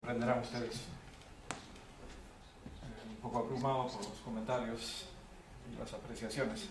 comprenderán ustedes, un poco abrumado por los comentarios y las apreciaciones.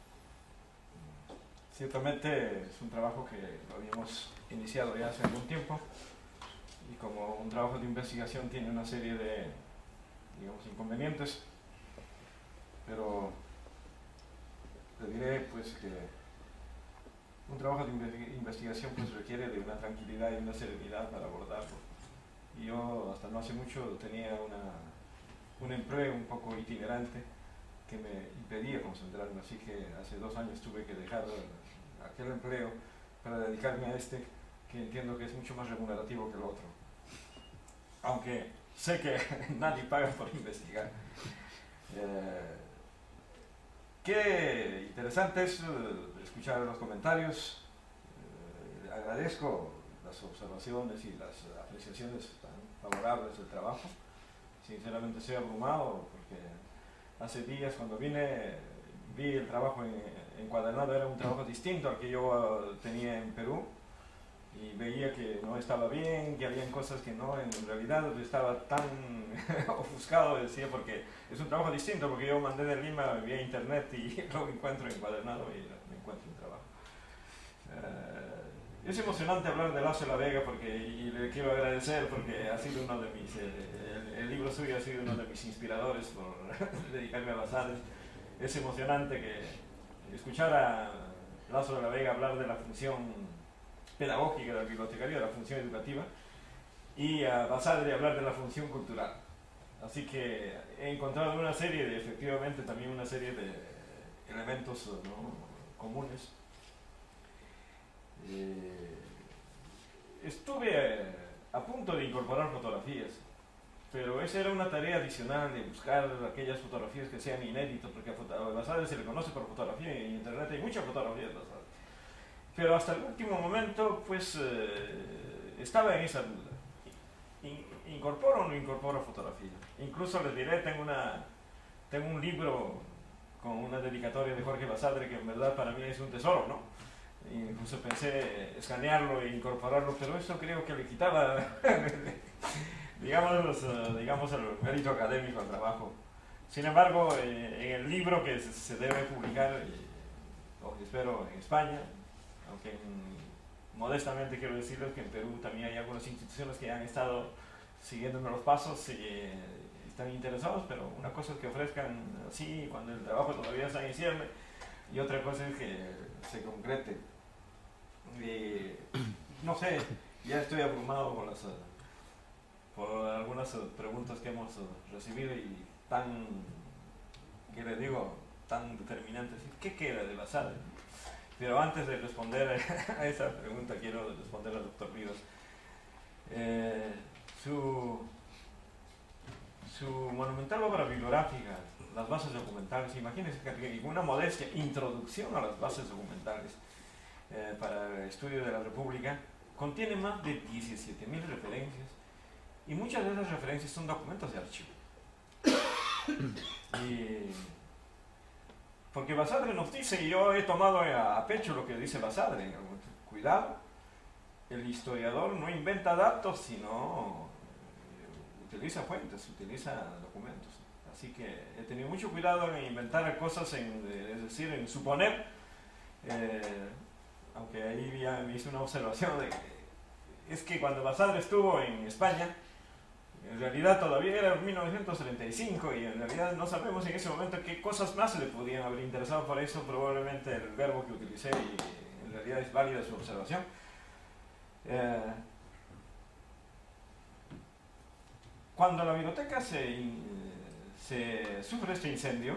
Ciertamente es un trabajo que lo habíamos iniciado ya hace algún tiempo, y como un trabajo de investigación tiene una serie de, digamos, inconvenientes, pero le diré pues que un trabajo de investigación pues requiere de una tranquilidad y una serenidad para abordarlo. Y yo hasta no hace mucho tenía un empleo un poco itinerante que me impedía concentrarme, así que hace 2 años tuve que dejar aquel empleo para dedicarme a este, que entiendo que es mucho más remunerativo que el otro, aunque sé que nadie paga por investigar. Qué interesante es escuchar los comentarios. Agradezco las observaciones y las apreciaciones tan favorables del trabajo. Sinceramente estoy abrumado porque hace días cuando vine vi el trabajo encuadernado, era un trabajo distinto al que yo tenía en Perú, y veía que no estaba bien, que habían cosas que no, en realidad estaba tan ofuscado, decía, porque es un trabajo distinto, porque yo mandé de Lima vía internet y lo encuentro encuadernado y me encuentro un trabajo. Es emocionante hablar de Lazo de la Vega, y le quiero agradecer porque ha sido uno de mis, el libro suyo ha sido uno de mis inspiradores por dedicarme a Basadre. Es emocionante que escuchar a Lazo de la Vega hablar de la función pedagógica del bibliotecario, de la función educativa, y a Basadre hablar de la función cultural. Así que he encontrado una serie de, efectivamente, también una serie de elementos, ¿no?, comunes. Estuve a punto de incorporar fotografías, pero esa era una tarea adicional de buscar aquellas fotografías que sean inéditas, porque a Basadre se le conoce por fotografía, y en internet hay muchas fotografías de Basadre. Pero hasta el último momento, pues, estaba en esa duda. ¿Incorporo o no incorporo fotografía? Incluso les diré, tengo un libro con una dedicatoria de Jorge Basadre que en verdad para mí es un tesoro, ¿no? Incluso pensé escanearlo e incorporarlo, pero eso creo que le quitaba, digamos, el mérito académico al trabajo. Sin embargo, en el libro que se debe publicar, o espero en España, aunque modestamente quiero decirles que en Perú también hay algunas instituciones que han estado siguiéndome los pasos y están interesados, pero una cosa es que ofrezcan así cuando el trabajo todavía está en cierre, y otra cosa es que se concrete. No sé, ya estoy abrumado por algunas preguntas que hemos recibido y ¿qué les digo?, tan determinantes. ¿Qué queda de Basadre? Pero antes de responder a esa pregunta, quiero responder al doctor Rivas. Su monumental obra bibliográfica, las bases documentales, imagínense que una modestia introducción a las bases documentales para el estudio de la República, contiene más de 17.000 referencias, y muchas de esas referencias son documentos de archivo. Porque Basadre nos dice, y yo he tomado a pecho lo que dice Basadre: cuidado, el historiador no inventa datos, sino utiliza fuentes, utiliza documentos. Así que he tenido mucho cuidado en inventar cosas, es decir, en suponer, aunque ahí ya me hice una observación de que es que cuando Basadre estuvo en España, en realidad todavía era 1935, y en realidad no sabemos en ese momento qué cosas más le podían haber interesado. Por eso probablemente el verbo que utilicé, y en realidad es válida su observación. Cuando la biblioteca se sufre este incendio,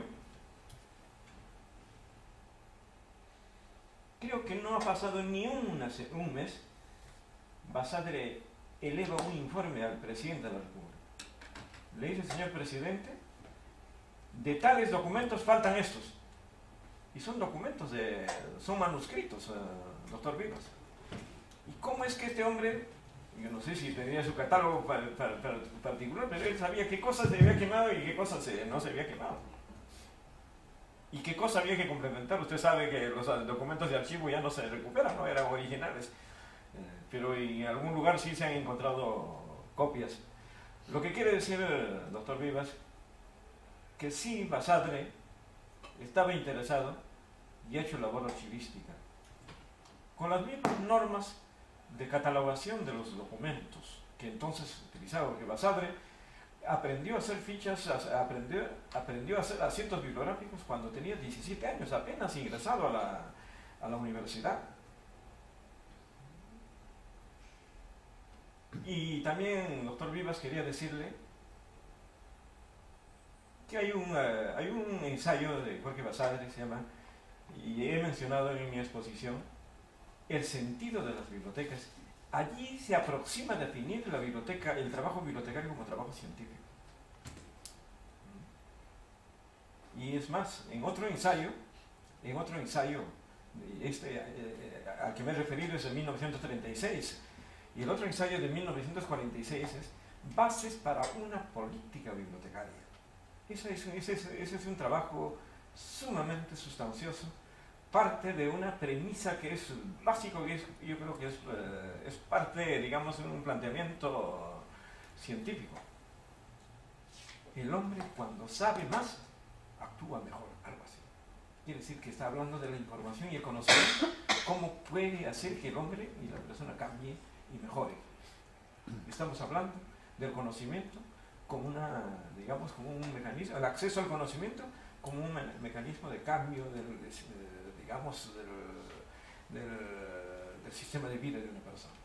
creo que no ha pasado ni un mes, Basadre eleva un informe al presidente de la República. Le dice: señor presidente, de tales documentos faltan estos. Y son documentos, son manuscritos, doctor Vivas. ¿Y cómo es que este hombre, yo no sé si tenía su catálogo particular, pero él sabía qué cosas se había quemado y qué cosas no se había quemado? ¿Y qué cosa había que complementar? Usted sabe que los documentos de archivo ya no se recuperan, no eran originales, pero en algún lugar sí se han encontrado copias. Lo que quiere decir el doctor Vivas, que sí, Basadre estaba interesado y ha hecho labor archivística, con las mismas normas de catalogación de los documentos que entonces utilizaba, porque Basadre aprendió a hacer fichas, aprendió a hacer asientos bibliográficos cuando tenía 17 años, apenas ingresado a la universidad. Y también, doctor Vivas, quería decirle que hay un ensayo de Jorge Basadre, se llama, y he mencionado en mi exposición, el sentido de las bibliotecas. Allí se aproxima a definir la biblioteca, el trabajo bibliotecario como trabajo científico. Y es más, en otro ensayo, al que me he referido es de 1936, y el otro ensayo de 1946 es Bases para una política bibliotecaria. Ese es un trabajo sumamente sustancioso, parte de una premisa que es básico, que yo creo que es parte, digamos, de un planteamiento científico. El hombre, cuando sabe más, actúa mejor, algo así. Quiere decir que está hablando de la información y el conocimiento, cómo puede hacer que el hombre y la persona cambie y mejore. Estamos hablando del conocimiento como como un mecanismo, el acceso al conocimiento como un mecanismo de cambio del sistema de vida de una persona.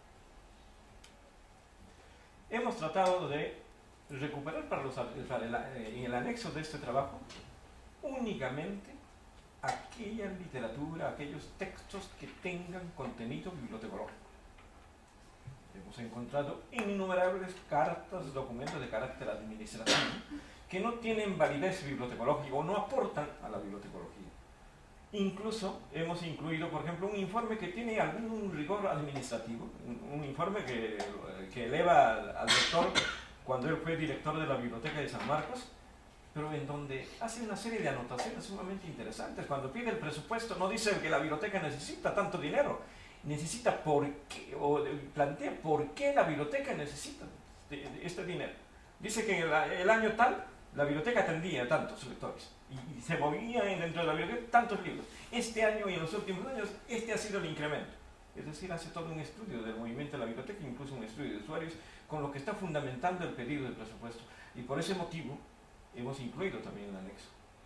Hemos tratado de recuperar en el anexo de este trabajo únicamente aquella literatura, aquellos textos que tengan contenido bibliotecológico. Hemos encontrado innumerables cartas, documentos de carácter administrativo que no tienen validez bibliotecológica o no aportan a la bibliotecología. Incluso hemos incluido, por ejemplo, un informe que tiene algún rigor administrativo, un informe que eleva al doctor cuando él fue director de la Biblioteca de San Marcos, pero en donde hace una serie de anotaciones sumamente interesantes. Cuando pide el presupuesto no dice que la biblioteca necesita tanto dinero, necesita por qué, o plantea por qué la biblioteca necesita este dinero. Dice que el año tal la biblioteca atendía tantos lectores y se movían dentro de la biblioteca tantos libros. Este año y en los últimos años este ha sido el incremento. Es decir, hace todo un estudio del movimiento de la biblioteca, incluso un estudio de usuarios, con lo que está fundamentando el pedido de presupuesto. Y por ese motivo hemos incluido también el anexo.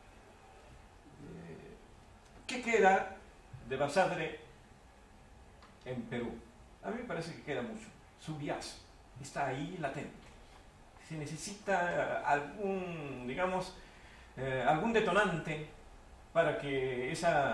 ¿Qué queda de Basadre en Perú? A mí me parece que queda mucho. Su bias está ahí latente. Se necesita algún, digamos, algún detonante para que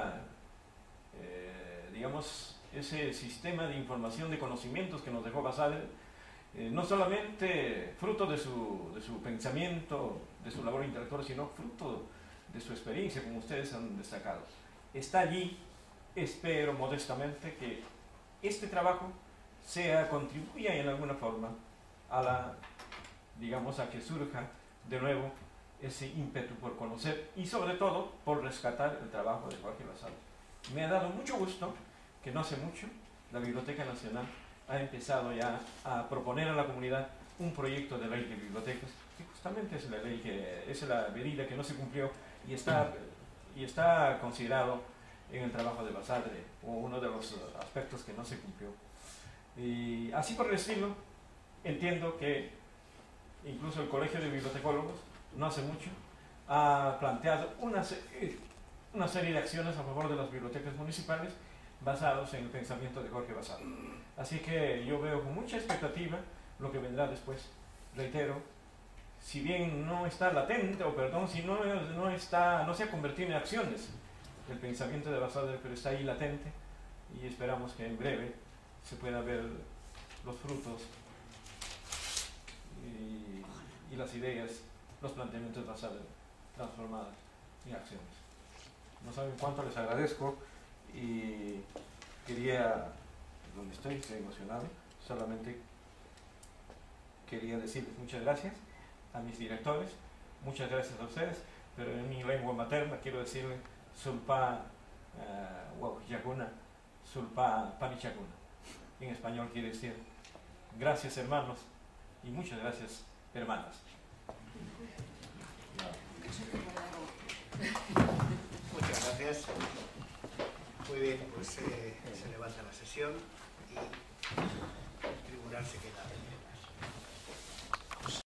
ese sistema de información, de conocimientos que nos dejó Basadre, no solamente fruto de su pensamiento, de su labor intelectual, sino fruto de su experiencia, como ustedes han destacado. Está allí. Espero modestamente que este trabajo contribuya en alguna forma a que surja de nuevo ese ímpetu por conocer y sobre todo por rescatar el trabajo de Jorge Basadre. Me ha dado mucho gusto que no hace mucho la Biblioteca Nacional ha empezado ya a proponer a la comunidad un proyecto de ley de bibliotecas, que justamente es la ley es la medida que no se cumplió y está considerado en el trabajo de Basadre o uno de los aspectos que no se cumplió. Y así por el estilo, entiendo que incluso el Colegio de Bibliotecólogos no hace mucho ha planteado una serie de acciones a favor de las bibliotecas municipales basados en el pensamiento de Jorge Basadre. Así que yo veo con mucha expectativa lo que vendrá después. Reitero, si bien no está latente, si no se ha convertido en acciones el pensamiento de Basadre, pero está ahí latente y esperamos que en breve se pueda ver los frutos y las ideas, los planteamientos de Basadre transformadas en acciones. No saben cuánto les agradezco y donde estoy emocionado, solamente quería decirles muchas gracias a mis directores, muchas gracias a ustedes, pero en mi lengua materna quiero decirle Sulpa Wauhiyakuna, Sulpa Panichakuna. En español quiere decir gracias hermanos y muchas gracias, hermanas. Muchas gracias. Muy bien, pues se levanta la sesión y